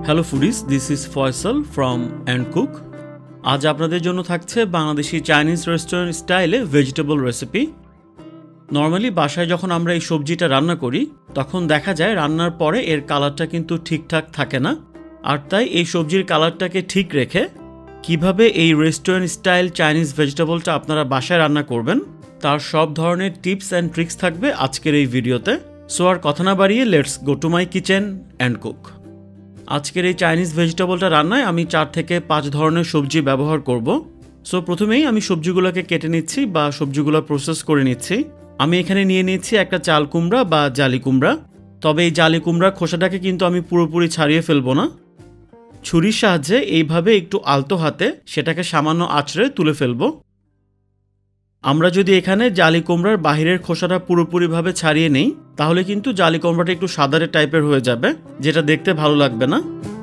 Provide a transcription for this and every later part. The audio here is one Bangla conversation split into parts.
Hello foodies, this is Faisal from and cook. আজ আপনাদের জন্য থাকছে বাংলাদেশি চাইনিজ রেস্টুরেন্ট স্টাইলে ভেজিটেবল রেসিপি। নর্মালি বাসায় যখন আমরা এই সবজিটা রান্না করি তখন দেখা যায় রান্নার পরে এর কালারটা কিন্তু ঠিকঠাক থাকে না। আর তাই এই সবজির কালারটাকে ঠিক রেখে কিভাবে এই রেস্টুরেন্ট স্টাইল চাইনিজ ভেজিটেবলটা আপনারা বাসায় রান্না করবেন তার সব ধরনের টিপস অ্যান্ড ট্রিক্স থাকবে আজকের এই ভিডিওতে। সো আর কথা না বাড়িয়ে let's go to my kitchen and cook. আজকের এই চাইনিজ ভেজিটেবলটা রান্নায় আমি 4 থেকে 5 ধরনের সবজি ব্যবহার করব। সো প্রথমেই আমি সবজিগুলোকে কেটে নিচ্ছি বা সবজিগুলো প্রসেস করে নিচ্ছি। আমি এখানে নিয়ে নিচ্ছি একটা চাল কুমড়া বা জালি কুমড়া। তবে এই জালি কুমড়ার খোসাটাকে কিন্তু আমি পুরোপুরি ছাড়িয়ে ফেলবো না। ছুরির সাহায্যে এইভাবে একটু আলতো হাতে সেটাকে সামান্য আঁচড়ে তুলে ফেলবো। আমরা যদি এখানে জালি কুমড়ার বাহিরের খোসাটা পুরোপুরিভাবে ছাড়িয়ে নেই তাহলে কিন্তু জালি কুমড়াটা একটু সাদারে টাইপের হয়ে যাবে, যেটা দেখতে ভালো লাগবে না।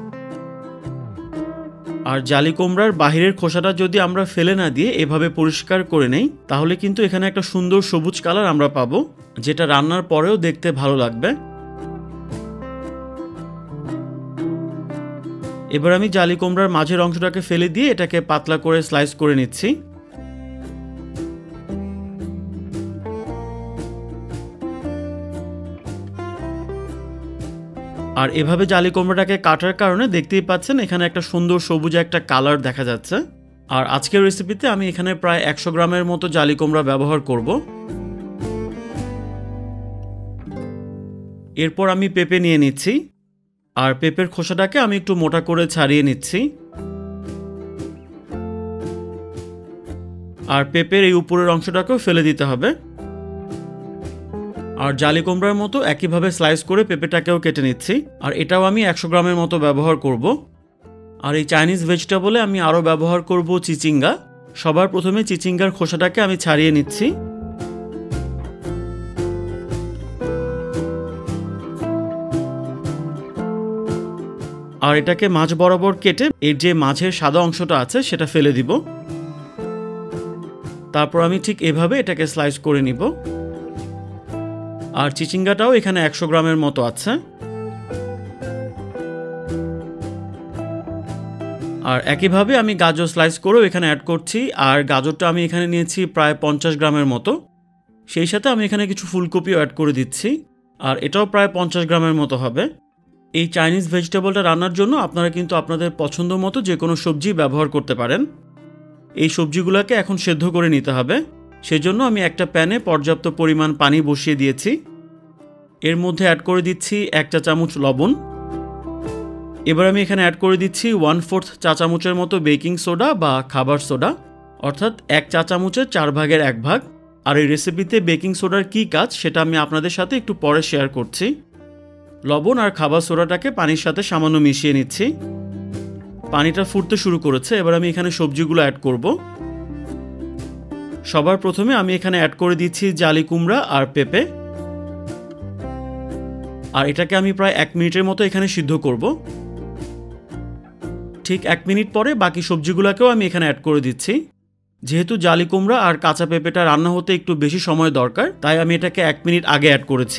আর জালি কুমড়ার বাহিরের খোসাটা যদি আমরা ফেলে না দিয়ে এভাবে পরিষ্কার করে নেই তাহলে কিন্তু এখানে একটা সুন্দর সবুজ কালার আমরা পাবো, যেটা রান্নার পরেও দেখতে ভালো লাগবে। এবার আমি জালি কুমড়ার মাঝের অংশটাকে ফেলে দিয়ে এটাকে পাতলা করে স্লাইস করে নিচ্ছি। আর এভাবে জালি কুমড়াটাকে কাটার কারণে দেখতেই পাচ্ছেন এখানে একটা সুন্দর সবুজ একটা কালার দেখা যাচ্ছে। আর আজকের রেসিপিতে আমি এখানে প্রায় 100 গ্রামের মতো জালি কুমড়া ব্যবহার করব। এরপর আমি পেঁপে নিয়ে নিচ্ছি। আর পেঁপের খোসাটাকে আমি একটু মোটা করে ছাড়িয়ে নিচ্ছি। আর পেঁপের এই উপরের অংশটাকেও ফেলে দিতে হবে। আর জালি কুমড়ার মতো একইভাবে স্লাইস করে পেঁপেটাকেও কেটে নিচ্ছি। আর এটাও আমি 100 গ্রামের মতো ব্যবহার করব। আর এই চাইনিজ ভেজিটেবলে আমি আরও ব্যবহার করব চিচিঙ্গা। সবার প্রথমে চিচিঙ্গার খোসাটাকে আমি ছাড়িয়ে নিচ্ছি। আর এটাকে মাঝ বরাবর কেটে এর যে মাঝের সাদা অংশটা আছে সেটা ফেলে দিব। তারপর আমি ঠিক এভাবে এটাকে স্লাইস করে নিব। আর চিচিঙ্গাটাও এখানে 100 গ্রামের মতো আছে। আর একইভাবে আমি গাজর স্লাইস করেও এখানে অ্যাড করছি। আর গাজরটা আমি এখানে নিয়েছি প্রায় 50 গ্রামের মতো। সেই সাথে আমি এখানে কিছু ফুলকপিও অ্যাড করে দিচ্ছি। আর এটাও প্রায় 50 গ্রামের মতো হবে। এই চাইনিজ ভেজিটেবলটা রান্নার জন্য আপনারা কিন্তু আপনাদের পছন্দ মতো যে কোনো সবজি ব্যবহার করতে পারেন। এই সবজিগুলোকে এখন সেদ্ধ করে নিতে হবে। সেজন্য আমি একটা প্যানে পর্যাপ্ত পরিমাণ পানি বসিয়ে দিয়েছি। এর মধ্যে অ্যাড করে দিচ্ছি 1 চা চামচ লবণ। এবার আমি এখানে অ্যাড করে দিচ্ছি 1/4 চা চামচের মতো বেকিং সোডা বা খাবার সোডা, অর্থাৎ 1 চা চামচের 4 ভাগের 1 ভাগ। আর এই রেসিপিতে বেকিং সোডার কী কাজ সেটা আমি আপনাদের সাথে একটু পরে শেয়ার করছি। লবণ আর খাবার সোডাটাকে পানির সাথে সামান্য মিশিয়ে নিচ্ছি। পানিটা ফুটতে শুরু করেছে। এবার আমি এখানে সবজিগুলো অ্যাড করব। সবার প্রথমে আমি এখানে অ্যাড করে দিচ্ছি জালি কুমড়া আর পেঁপে। আর এটাকে আমি প্রায় 1 মিনিটের মতো এখানে সিদ্ধ করব। ঠিক 1 মিনিট পরে বাকি সবজিগুলোকেও আমি এখানে অ্যাড করে দিচ্ছি। যেহেতু জালি কুমড়া আর কাঁচা পেঁপেটা রান্না হতে একটু বেশি সময় দরকার, তাই আমি এটাকে 1 মিনিট আগে অ্যাড করেছি।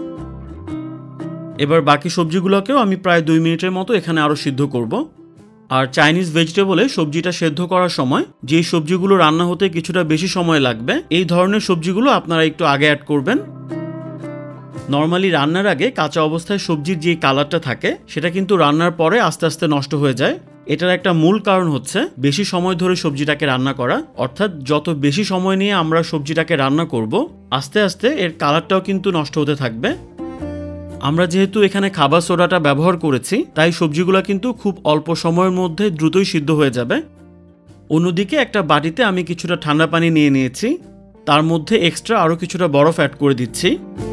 এবার বাকি সবজিগুলোকেও আমি প্রায় 2 মিনিটের মতো এখানে আরও সিদ্ধ করব। আর চাইনিজ ভেজিটেবলে সবজিটা সেদ্ধ করার সময় যে সবজিগুলো রান্না হতে কিছুটা বেশি সময় লাগবে এই ধরনের সবজিগুলো আপনারা একটু আগে অ্যাড করবেন। নর্মালি রান্নার আগে কাঁচা অবস্থায় সবজির যে কালারটা থাকে সেটা কিন্তু রান্নার পরে আস্তে আস্তে নষ্ট হয়ে যায়। এটার একটা মূল কারণ হচ্ছে বেশি সময় ধরে সবজিটাকে রান্না করা। অর্থাৎ যত বেশি সময় নিয়ে আমরা সবজিটাকে রান্না করব আস্তে আস্তে এর কালারটাও কিন্তু নষ্ট হতে থাকবে। আমরা যেহেতু এখানে খাবার সোডাটা ব্যবহার করেছি তাই সবজিগুলো কিন্তু খুব অল্প সময়ের মধ্যে দ্রুতই সিদ্ধ হয়ে যাবে। অন্যদিকে একটা বাটিতে আমি কিছুটা ঠান্ডা পানি নিয়ে নিয়েছি। তার মধ্যে এক্সট্রা আরও কিছুটা বরফ অ্যাড করে দিচ্ছি।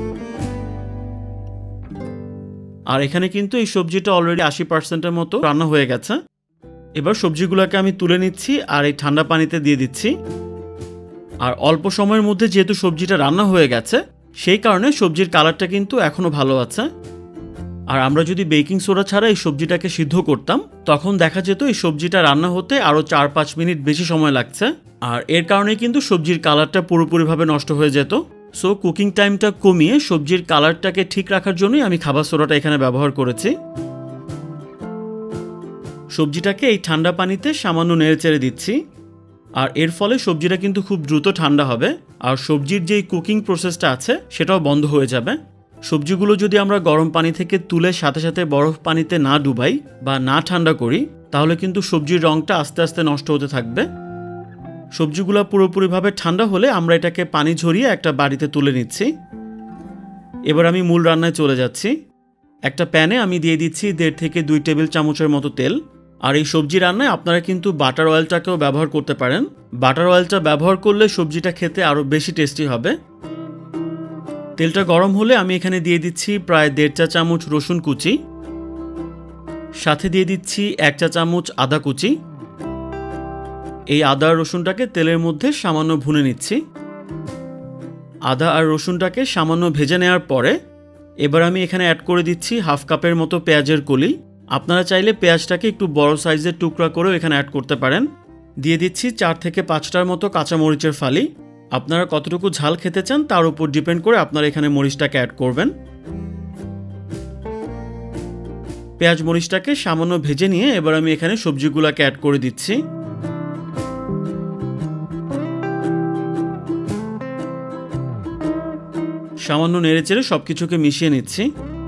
আর এখানে কিন্তু এই সবজিটা অলরেডি 80%-এর মতো রান্না হয়ে গেছে। এবার সবজিগুলোকে আমি তুলে নিচ্ছি আর এই ঠান্ডা পানিতে দিয়ে দিচ্ছি। আর অল্প সময়ের মধ্যে যেহেতু সবজিটা রান্না হয়ে গেছে সেই কারণে সবজির কালারটা কিন্তু এখনও ভালো আছে। আর আমরা যদি বেকিং সোডা ছাড়া এই সবজিটাকে সিদ্ধ করতাম তখন দেখা যেত এই সবজিটা রান্না হতে আরও 4-5 মিনিট বেশি সময় লাগছে। আর এর কারণে কিন্তু সবজির কালারটা পুরোপুরিভাবে নষ্ট হয়ে যেত। সো কুকিং টাইমটা কমিয়ে সবজির কালারটাকে ঠিক রাখার জন্যই আমি খাবার সোডাটা এখানে ব্যবহার করেছি। সবজিটাকে এই ঠান্ডা পানিতে সামান্য নেড়েচেড়ে দিচ্ছি। আর এর ফলে সবজিটা কিন্তু খুব দ্রুত ঠান্ডা হবে, আর সবজির যেই কুকিং প্রসেসটা আছে সেটাও বন্ধ হয়ে যাবে। সবজিগুলো যদি আমরা গরম পানি থেকে তুলে সাথে সাথে বরফ পানিতে না ডুবাই বা না ঠান্ডা করি, তাহলে কিন্তু সবজির রঙটা আস্তে আস্তে নষ্ট হতে থাকবে। সবজিগুলো পুরোপুরিভাবে ঠান্ডা হলে আমরা এটাকে পানি ঝরিয়ে একটা বাটিতে তুলে নিচ্ছি। এবার আমি মূল রান্নায় চলে যাচ্ছি। একটা প্যানে আমি দিয়ে দিচ্ছি 1.5 থেকে 2 টেবিল চামচের মতো তেল। আর এই সবজি রান্নায় আপনারা কিন্তু বাটার অয়েলটাকেও ব্যবহার করতে পারেন। বাটার অয়েলটা ব্যবহার করলে সবজিটা খেতে আরও বেশি টেস্টি হবে। তেলটা গরম হলে আমি এখানে দিয়ে দিচ্ছি প্রায় 1.5 চা চামচ রসুন কুচি, সাথে দিয়ে দিচ্ছি 1 চা চামচ আদা কুচি। এই আদা আর রসুনটাকে তেলের মধ্যে সামান্য ভুনে নিচ্ছি। আদা আর রসুনটাকে সামান্য ভেজে নেওয়ার পরে এবার আমি এখানে অ্যাড করে দিচ্ছি 1/2 কাপের মতো পেঁয়াজের কলি। আপনারা চাইলে পেঁয়াজটাকে একটু বড় সাইজের টুকরা করেও এখানে অ্যাড করতে পারেন। দিয়ে দিচ্ছি 4 থেকে 5টার মতো কাঁচামরিচের ফালি। আপনারা কতটুকু ঝাল খেতে চান তার উপর ডিপেন্ড করে আপনারা এখানে মরিচটাকে অ্যাড করবেন। পেঁয়াজ মরিচটাকে সামান্য ভেজে নিয়ে এবার আমি এখানে সবজিগুলোকে অ্যাড করে দিচ্ছি। সামান্য নেড়েচেড়ে সবকিছুকে মিশিয়ে নিচ্ছি।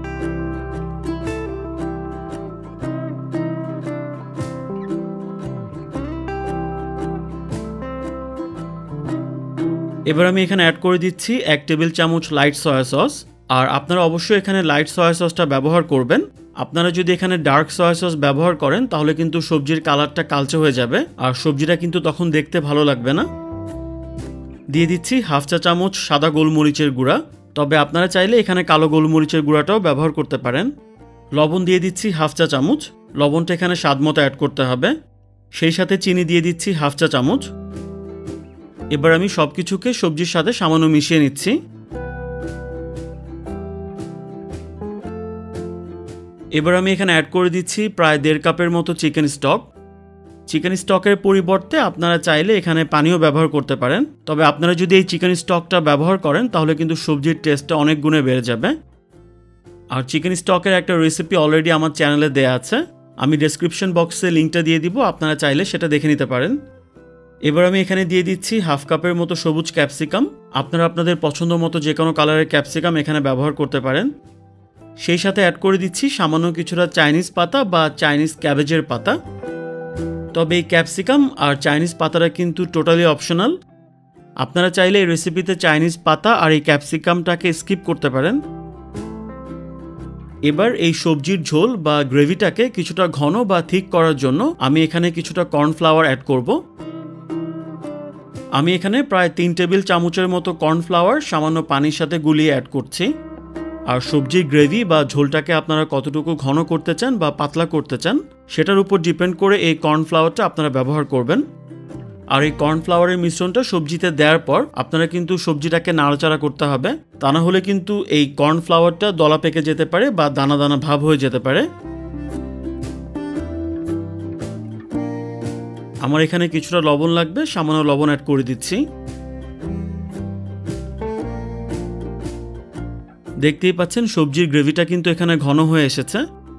এবার আমি এখানে অ্যাড করে দিচ্ছি 1 টেবিল চামচ লাইট সয়া সস। আর আপনারা অবশ্যই এখানে লাইট সয়া সসটা ব্যবহার করবেন। আপনারা যদি এখানে ডার্ক সয়া সস ব্যবহার করেন তাহলে কিন্তু সবজির কালারটা কালচে হয়ে যাবে, আর সবজিটা কিন্তু তখন দেখতে ভালো লাগবে না। দিয়ে দিচ্ছি 1/2 চা চামচ সাদা গোলমরিচের গুঁড়া, তবে আপনারা চাইলে এখানে কালো গোলমরিচের গুঁড়াটাও ব্যবহার করতে পারেন। লবণ দিয়ে দিচ্ছি 1/2 চা চামচ। লবণটা এখানে স্বাদ মতো অ্যাড করতে হবে। সেই সাথে চিনি দিয়ে দিচ্ছি 1/2 চা চামচ। এবার আমি সবকিছুকে সবজির সাথে সামান্য মিশিয়ে নিচ্ছি। এবার আমি এখানে অ্যাড করে দিচ্ছি প্রায় 1.5 কাপের মতো চিকেন স্টক। চিকেন স্টকের পরিবর্তে আপনারা চাইলে এখানে পানিও ব্যবহার করতে পারেন, তবে আপনারা যদি এই চিকেন স্টকটা ব্যবহার করেন তাহলে কিন্তু সবজির টেস্টটা অনেক গুণে বেড়ে যাবে। আর চিকেন স্টকের একটা রেসিপি অলরেডি আমার চ্যানেলে দেয়া আছে, আমি ডেসক্রিপশন বক্সে লিঙ্কটা দিয়ে দিব, আপনারা চাইলে সেটা দেখে নিতে পারেন। এবার আমি এখানে দিয়ে দিচ্ছি 1/2 কাপের মতো সবুজ ক্যাপসিকাম। আপনারা আপনাদের পছন্দ মতো যে কোনো কালারের ক্যাপসিকাম এখানে ব্যবহার করতে পারেন। সেই সাথে অ্যাড করে দিচ্ছি সামান্য কিছুটা চাইনিজ পাতা বা চাইনিজ ক্যাবেজের পাতা। তবে এই ক্যাপসিকাম আর চাইনিজ পাতাটা কিন্তু টোটালি অপশনাল। আপনারা চাইলে এই রেসিপিতে চাইনিজ পাতা আর এই ক্যাপসিকামটাকে স্কিপ করতে পারেন। এবার এই সবজির ঝোল বা গ্রেভিটাকে কিছুটা ঘন বা থিক করার জন্য আমি এখানে কিছুটা কর্নফ্লাওয়ার অ্যাড করব। আমি এখানে প্রায় 3 টেবিল চামচের মতো কর্নফ্লাওয়ার সামান্য পানির সাথে গুলিয়ে অ্যাড করছি। আর সবজির গ্রেভি বা ঝোলটাকে আপনারা কতটুকু ঘন করতে চান বা পাতলা করতে চান সেটার উপর ডিপেন্ড করে এই কর্নফ্লাওয়ারটা আপনারা ব্যবহার করবেন। আর এই কর্নফ্লাওয়ারের মিশ্রণটা সবজিতে দেওয়ার পর আপনারা কিন্তু সবজিটাকে নাড়াচাড়া করতে হবে, তা না হলে কিন্তু এই কর্নফ্লাওয়ারটা দলা পেকে যেতে পারে বা দানা দানা ভাব হয়ে যেতে পারে। আমার এখানে কিছুটা লবণ লাগবে, সামান্য লবণ অ্যাড করে দিচ্ছি। দেখতেই পাচ্ছেন সবজির গ্রেভিটা কিন্তু এখানে ঘন হয়ে এসেছে।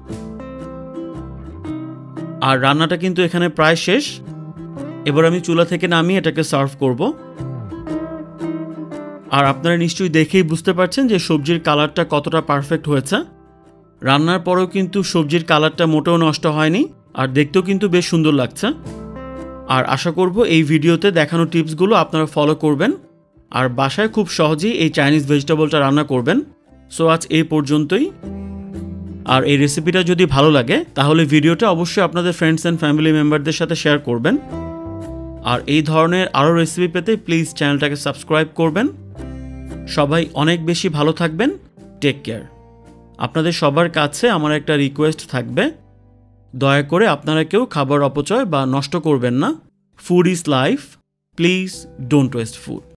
আর রান্নাটা কিন্তু এখানে প্রায় শেষ। এবার আমি চুলা থেকে নামিয়ে এটাকে সার্ভ করব। আর আপনারা নিশ্চয়ই দেখেই বুঝতে পারছেন যে সবজির কালারটা কতটা পারফেক্ট হয়েছে। রান্নার পরেও কিন্তু সবজির কালারটা মোটেও নষ্ট হয়নি, আর দেখতেও কিন্তু বেশ সুন্দর লাগছে। আর আশা করব এই ভিডিওতে দেখানো টিপসগুলো আপনারা ফলো করবেন আর বাসায় খুব সহজেই এই চাইনিজ ভেজিটেবলটা রান্না করবেন। সো আজ এই পর্যন্তই। আর এই রেসিপিটা যদি ভালো লাগে তাহলে ভিডিওটা অবশ্যই আপনাদের ফ্রেন্ডস অ্যান্ড ফ্যামিলি মেম্বারদের সাথে শেয়ার করবেন। আর এই ধরনের আরও রেসিপি পেতে প্লিজ চ্যানেলটাকে সাবস্ক্রাইব করবেন। সবাই অনেক বেশি ভালো থাকবেন। Take care. আপনাদের সবার কাছে আমার একটা রিকোয়েস্ট থাকবে, দয়া করে আপনারা কেউ খাবার অপচয় বা নষ্ট করবেন না। Food is life, please don't waste food.